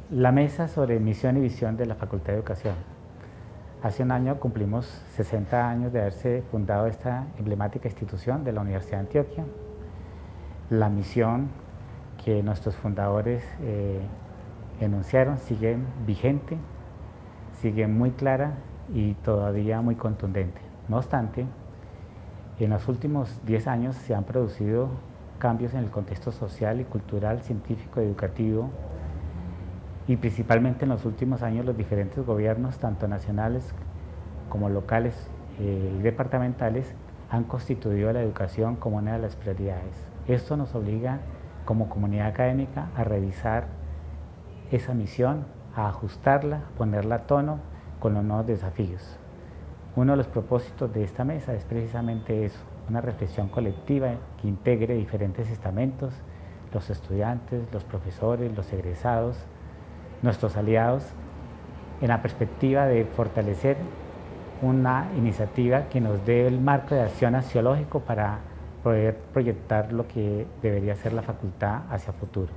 La mesa sobre misión y visión de la Facultad de Educación. Hace un año cumplimos 60 años de haberse fundado esta emblemática institución de la Universidad de Antioquia. La misión que nuestros fundadores enunciaron sigue vigente, sigue muy clara y todavía muy contundente. No obstante, en los últimos 10 años se han producido cambios en el contexto social y cultural, científico, educativo, y principalmente en los últimos años los diferentes gobiernos, tanto nacionales como locales y departamentales, han constituido la educación como una de las prioridades. Esto nos obliga como comunidad académica a revisar esa misión, a ajustarla, a ponerla a tono con los nuevos desafíos. Uno de los propósitos de esta mesa es precisamente eso, una reflexión colectiva que integre diferentes estamentos, los estudiantes, los profesores, los egresados, nuestros aliados, en la perspectiva de fortalecer una iniciativa que nos dé el marco de acción axiológico para poder proyectar lo que debería ser la facultad hacia futuro.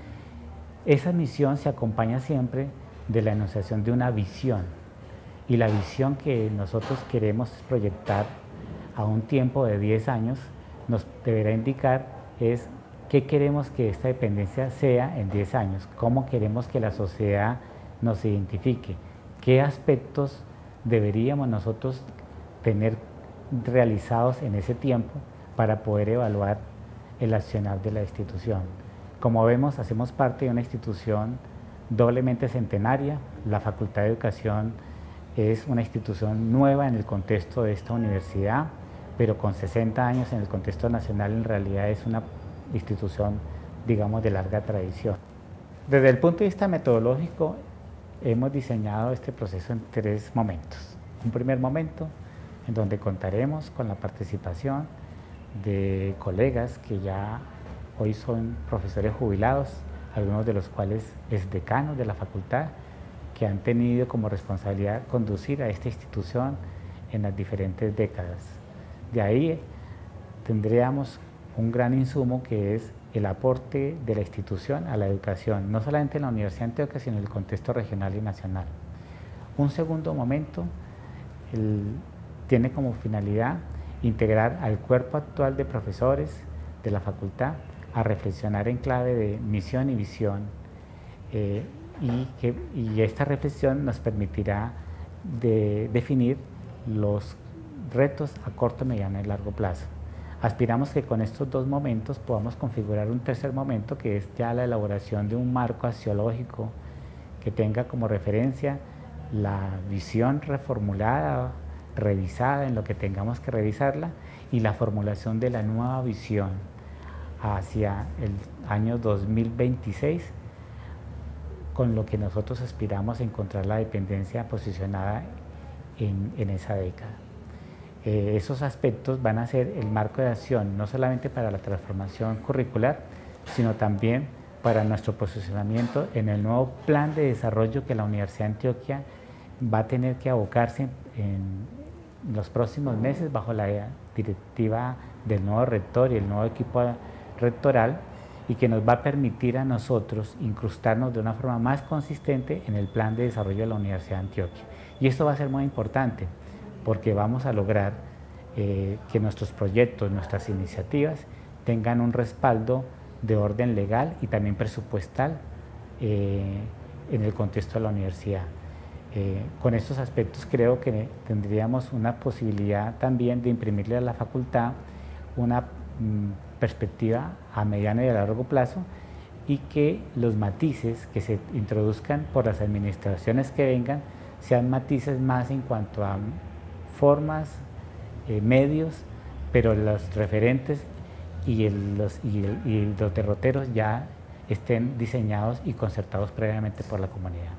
Esa misión se acompaña siempre de la enunciación de una visión, y la visión que nosotros queremos proyectar a un tiempo de 10 años nos deberá indicar es qué queremos que esta dependencia sea en 10 años, cómo queremos que la sociedad nos identifique, qué aspectos deberíamos nosotros tener realizados en ese tiempo para poder evaluar el accionar de la institución. Como vemos, hacemos parte de una institución doblemente centenaria. La Facultad de Educación es una institución nueva en el contexto de esta universidad, pero con 60 años en el contexto nacional en realidad es una institución, digamos, de larga tradición. Desde el punto de vista metodológico, hemos diseñado este proceso en 3 momentos. Un primer momento en donde contaremos con la participación de colegas que ya hoy son profesores jubilados, algunos de los cuales es decanos de la facultad, que han tenido como responsabilidad conducir a esta institución en las diferentes décadas. De ahí tendríamos un gran insumo que es el aporte de la institución a la educación, no solamente en la Universidad de Antioquia, sino en el contexto regional y nacional. Un segundo momento tiene como finalidad integrar al cuerpo actual de profesores de la facultad a reflexionar en clave de misión y visión, y esta reflexión nos permitirá definir los retos a corto, mediano y largo plazo. Aspiramos que con estos 2 momentos podamos configurar un tercer momento, que es ya la elaboración de un marco axiológico que tenga como referencia la visión reformulada, revisada en lo que tengamos que revisarla, y la formulación de la nueva visión hacia el año 2026, con lo que nosotros aspiramos a encontrar la dependencia posicionada en esa década. Esos aspectos van a ser el marco de acción no solamente para la transformación curricular, sino también para nuestro posicionamiento en el nuevo plan de desarrollo que la Universidad de Antioquia va a tener que abocarse en los próximos meses bajo la directiva del nuevo rector y el nuevo equipo rectoral, y que nos va a permitir a nosotros incrustarnos de una forma más consistente en el plan de desarrollo de la Universidad de Antioquia. Y esto va a ser muy importante porque vamos a lograr que nuestros proyectos, nuestras iniciativas tengan un respaldo de orden legal y también presupuestal en el contexto de la universidad. Con estos aspectos creo que tendríamos una posibilidad también de imprimirle a la facultad una perspectiva a mediano y a largo plazo, y que los matices que se introduzcan por las administraciones que vengan sean matices más en cuanto a formas, medios, pero los referentes y los derroteros ya estén diseñados y concertados previamente por la comunidad.